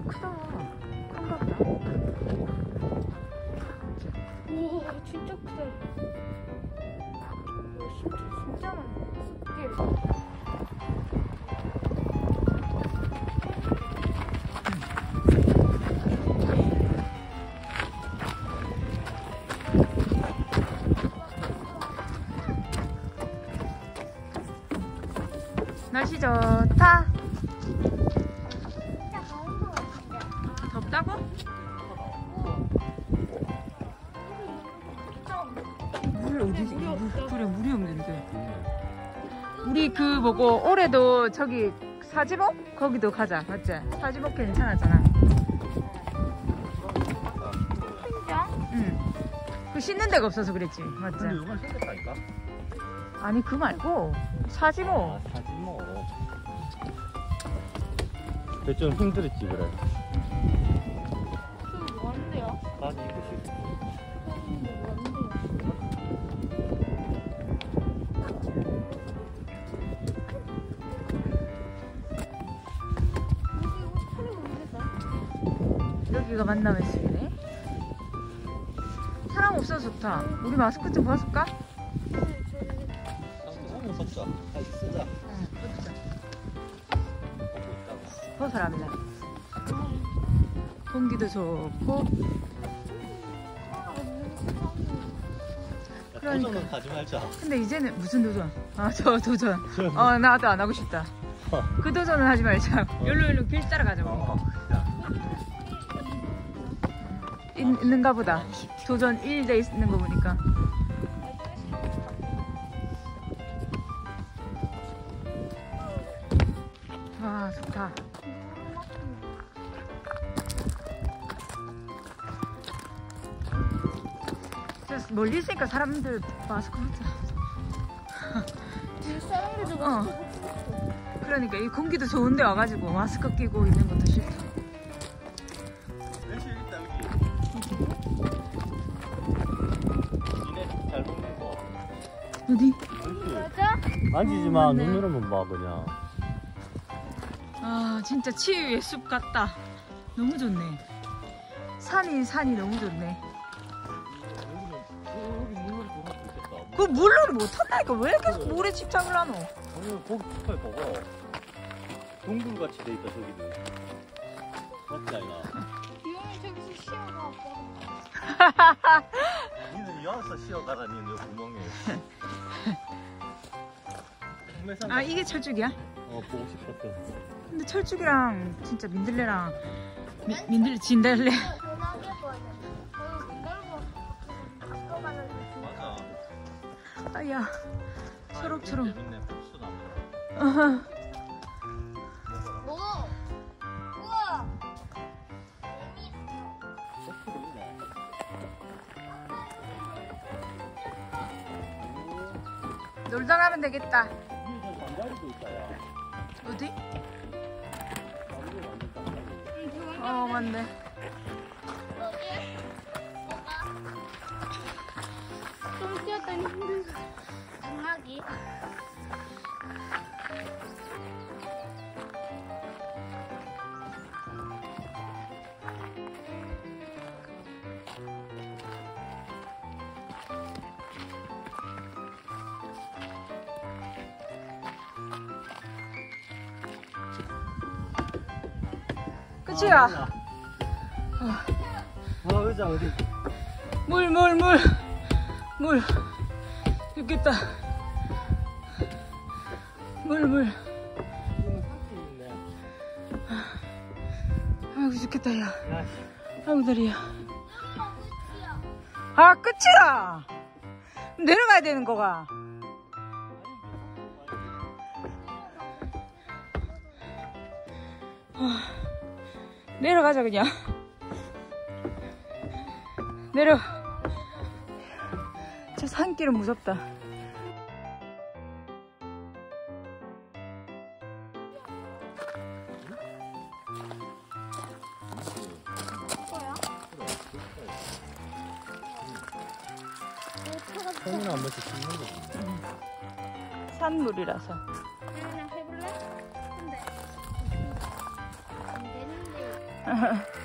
크다. 큰가 보다. 오, 진짜 크다. 진짜 많네. 숲길. 날씨 좋다. 덥다고? 물 어디지? 그래, 물이 없는데. 우리 그 뭐고 올해도 저기 사지목? 거기도 가자. 맞지? 사지목 괜찮았잖아. 진짜? 응. 그 씻는 데가 없어서 그랬지. 맞지? 근데 이건 생겼다니까? 아니 그 말고 사지목. 아, 사지목. 근데 좀 힘들었지 그래. 그 뭔데요? 바지 입으시고. 여기가 만남의 숲이네. 사람 없어서 좋다. 우리 마스크 좀 벗을까? 한번 섰자. 다시 쓰자. 응, 벗자. 벗으랍니다. 공기도 좋고. 그러니까. 도전은 가지 말자. 근데 이제는 무슨 도전? 아, 저 도전. 나도 안 하고 싶다. 그 도전은 하지 말자. 여기로 길 따라가자고. 있는가 보다. 도전 1돼 있는 거 보니까. 와, 좋다. 멀리 있으니까 사람들 마스크 하자. 사람들도 어. 그러니까 이 공기도 좋은데 와가지고 마스크 끼고 있는 것도 싫다. 열심히 있다 여기. 니네 잘 먹는 거. 어디? 맞아? 만지지 마. 맞네. 눈으로만 봐 그냥. 아, 진짜 치유의 숲 같다. 너무 좋네. 산이 너무 좋네. 여기 물놀이 좀 할 수 있겠다. 그 물놀이 못한다니까. 왜 계속 물에 집착을 하노? 아니 거기 끝까지 봐봐. 동굴같이 돼 있다 저기도. 맞지 아이나? 비용이 저기서 쉬어가. 니는 여기서 쉬어가라 니는 여 구멍에. 아, 이게 철쭉이야? 보고 싶었어. 근데 철쭉이랑 진짜 민들레랑 민들레 진달래. 전화기 보여줘. 넓어. 아까 가는 맞아. 아야, 초록초록. 재밌네. 복수나무. 어허. 뭐? 우와. 놀다 가면 되겠다. 위에 잠자리도 있다 야. 어디? 잠자리 완전 잠자리. 어, 맞네. 어디? 뭐가? 좀 뛰었더니 힘들어. 전화기. 끝이야. 의자 어디? 물. 죽겠다. 물. 아이고, 죽겠다, 야. 아이고, 다리야. 아, 끝이야. 내려가야 되는 거가. 내려가자, 그냥. 내려. 저 산길은 무섭다. 손이나 한 번씩 찍는 거지. 그냥 해볼래? 근데 안 되는데. 봐.